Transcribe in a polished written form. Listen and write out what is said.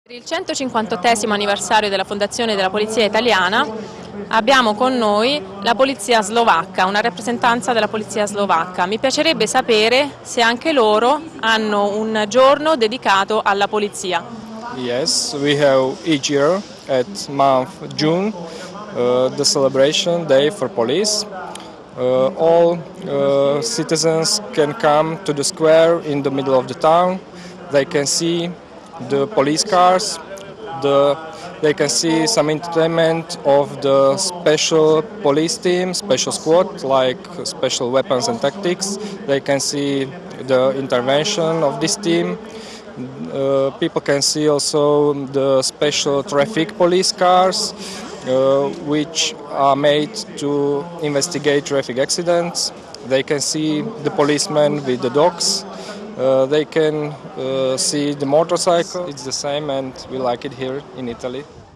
Per il 158° anniversario della fondazione della Polizia Italiana abbiamo con noi la Polizia Slovacca, una rappresentanza della Polizia Slovacca. Mi piacerebbe sapere se anche loro hanno un giorno dedicato alla Polizia. Yes, we have each year at month June the celebration day for police. All citizens can come to the square in the middle of the town. They can see the police cars. They can see some entertainment of the special police team, special squad, like special weapons and tactics. They can see the intervention of this team. People can see also the special traffic police cars, which are made to investigate traffic accidents. They can see the policemen with the dogs. They can see the motorcycle. It's the same, and we like it here in Italy.